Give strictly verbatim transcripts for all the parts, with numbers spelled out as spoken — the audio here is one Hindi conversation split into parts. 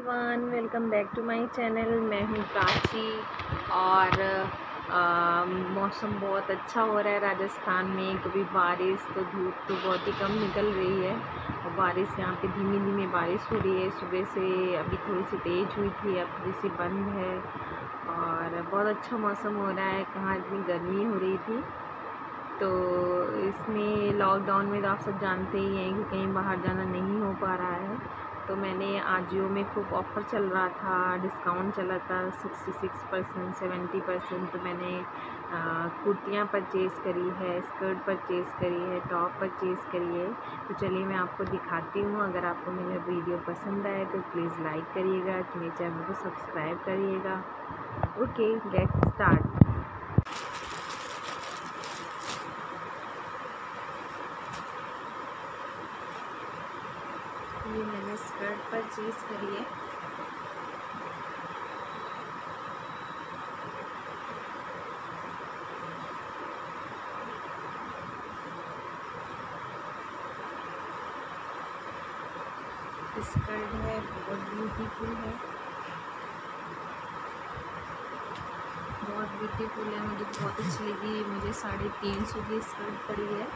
Everyone, welcome back to my channel. मैं हूँ प्राची और आ, मौसम बहुत अच्छा हो रहा है राजस्थान में। कभी बारिश तो धूप तो बहुत ही कम निकल रही है और बारिश यहाँ पे धीमी धीमी बारिश हो रही है। सुबह से अभी थोड़ी सी तेज़ हुई थी, अब थोड़ी सी बंद है और बहुत अच्छा मौसम हो रहा है। कहाँ इतनी गर्मी हो रही थी, तो इसमें लॉकडाउन में तो आप सब जानते ही हैं कि कहीं बाहर जाना नहीं हो पा रहा है। तो मैंने आजियो में खूब ऑफ़र चल रहा था, डिस्काउंट चला था sixty six percent seventy percent. तो मैंने कुर्तियाँ परचेज़ करी है, स्कर्ट परचेज़ करी है, टॉप परचेज़ करी है। तो चलिए मैं आपको दिखाती हूँ। अगर आपको मेरा वीडियो पसंद आए तो प्लीज़ लाइक करिएगा, मेरे चैनल को सब्सक्राइब करिएगा। Okay, let's start. ये मैंने स्कर्ट परचेज़ करी है। स्कर्ट है, बहुत ब्यूटीफुल है, बहुत ब्यूटीफुल है। मुझे बहुत अच्छी लगी। मुझे साढ़े तीन सौ की स्कर्ट पड़ी है।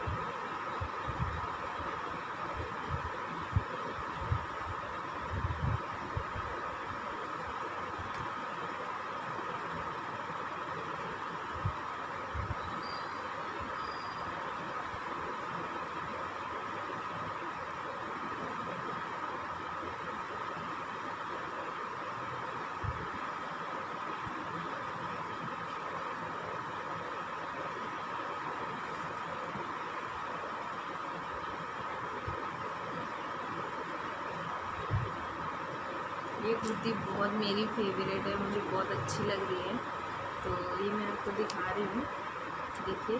ये कुर्ती बहुत मेरी फेवरेट है, मुझे बहुत अच्छी लग रही है। तो ये मैं आपको दिखा रही हूँ, देखिए।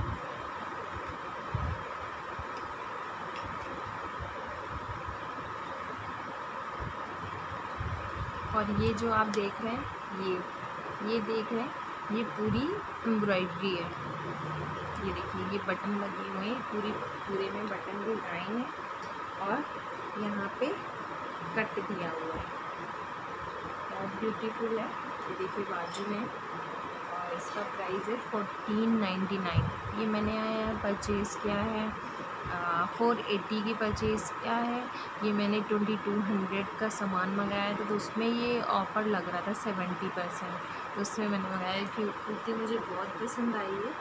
और ये जो आप देख रहे हैं, ये ये देख रहे हैं, ये पूरी एम्ब्रॉयडरी है। ये देखिए, ये बटन लगे हुए हैं, पूरी पूरे में बटन डिज़ाइन है और यहाँ पे कट दिया हुआ है। बहुत ब्यूटीफुल है। ये देखिए बाजू में, और इसका प्राइस है फोर्टीन नाइन्टी नाइन। ये मैंने परचेज़ किया है फोर एटी की परचेज़ किया है। ये मैंने ट्वेंटी टू हंड्रेड का सामान मंगाया था, तो उसमें ये ऑफ़र लग रहा था सेवेंटी परसेंट, तो उसमें मैंने मंगाया कि कुर्ती मुझे बहुत पसंद आई है।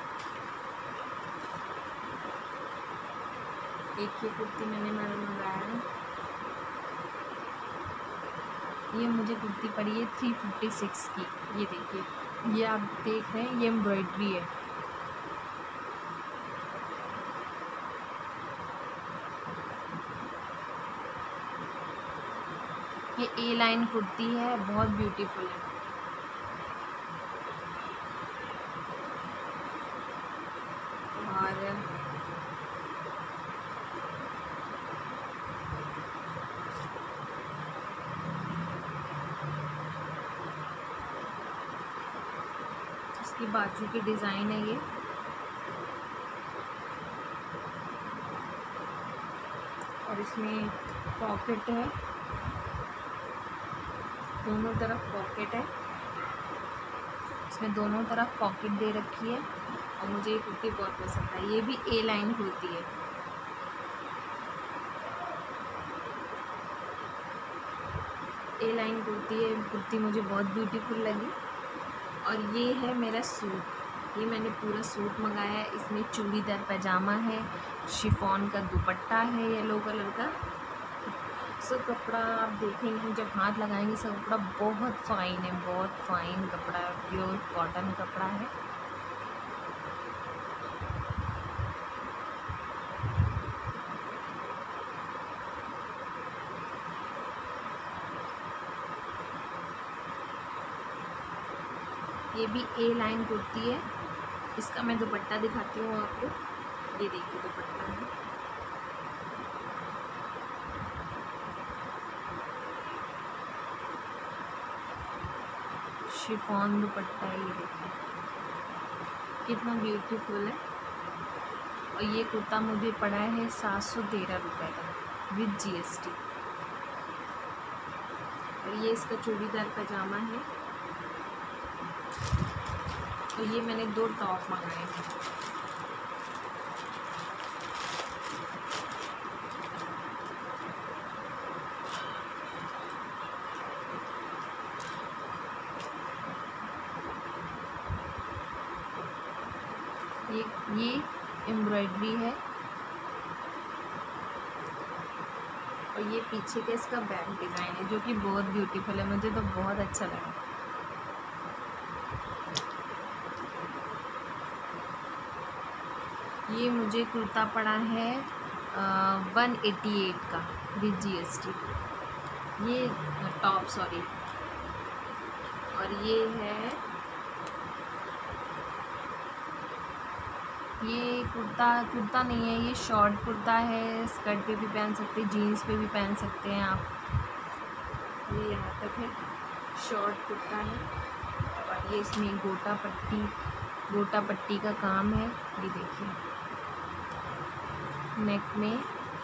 एक ये कुर्ती मैंने मैंने मंगाया है। ये मुझे कुर्ती पड़ी है थ्री फिफ्टी सिक्स की। ये देखिए, ये आप देख रहे हैं, ये एम्ब्रॉयडरी है। ये ए लाइन कुर्ती है, बहुत ब्यूटीफुल है। और इसकी बाजू की डिज़ाइन है ये, और इसमें पॉकेट है, दोनों तरफ पॉकेट है। इसमें दोनों तरफ पॉकेट दे रखी है और मुझे ये कुर्ती बहुत पसंद है। ये भी ए लाइन कुर्ती है। ए लाइन कुर्ती है, कुर्ती मुझे बहुत ब्यूटीफुल लगी। और ये है मेरा सूट। ये मैंने पूरा सूट मंगाया है। इसमें चूड़ीदार पैजामा है, शिफॉन का दुपट्टा है येलो कलर का। सब कपड़ा आप देखेंगे, जब हाथ लगाएंगे, सब कपड़ा बहुत फ़ाइन है, बहुत फ़ाइन कपड़ा है, प्योर कॉटन कपड़ा है। ये भी ए लाइन कुर्ती है। इसका मैं दुपट्टा दिखाती हूँ आपको। ये देखिए दुपट्टा है, शिफॉन दुपट्टा है। ये देखिए कितना ब्यूटीफुल है। और ये कुर्ता मुझे पड़ा है सात सौ तेरह रुपये का विद जीएसटी। और ये इसका चूड़ीदार पजामा है। और ये मैंने दो टॉप मंगाए हैं। ये ये एम्ब्रॉयडरी है और ये पीछे का इसका बैक डिज़ाइन है जो कि बहुत ब्यूटीफुल है, मुझे तो बहुत अच्छा लगा। ये मुझे कुर्ता पड़ा है वन एटी एट का विद जी एस टी, ये टॉप सॉरी। और ये है, ये कुर्ता कुर्ता नहीं है, ये शॉर्ट कुर्ता है, स्कर्ट पे भी पहन सकते हैं, जीन्स पे भी पहन सकते हैं आप। ये यहाँ तक है, शॉर्ट कुर्ता है। और ये इसमें गोटा पट्टी गोटा पट्टी का काम है, ये देखिए नेक में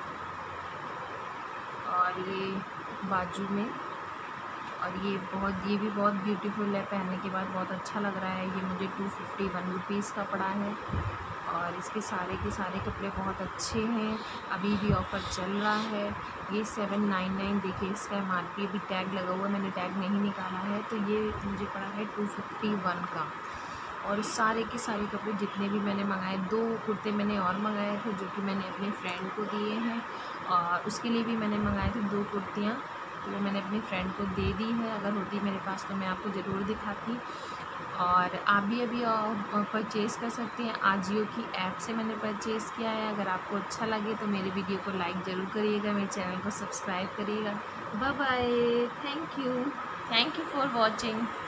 और ये बाजू में। और ये बहुत ये भी बहुत ब्यूटीफुल है, पहनने के बाद बहुत अच्छा लग रहा है। ये मुझे टू फिफ्टी वन रुपीज़ का पड़ा है और इसके सारे के सारे कपड़े बहुत अच्छे हैं, अभी भी ऑफ़र चल रहा है। ये सेवन नाइन नाइन देखिए, इसका एम आर पी भी टैग लगा हुआ है, मैंने टैग नहीं निकाला है। तो ये मुझे पड़ा है टू फिफ्टी वन का। और सारे के सारे कपड़े जितने भी मैंने मंगाए, दो कुर्ते मैंने और मंगाए थे जो कि मैंने अपने फ्रेंड को दिए हैं, और उसके लिए भी मैंने मंगाए थे दो कुर्तियाँ, तो वो मैंने अपनी फ्रेंड को दे दी है। अगर होती मेरे पास तो मैं आपको ज़रूर दिखाती। और आप भी अभी परचेज़ कर सकते हैं, आजियो की ऐप से मैंने परचेज़ किया है। अगर आपको अच्छा लगे तो मेरे वीडियो को लाइक ज़रूर करिएगा, मेरे चैनल को सब्सक्राइब करिएगा। Bye bye, thank you thank you for watching.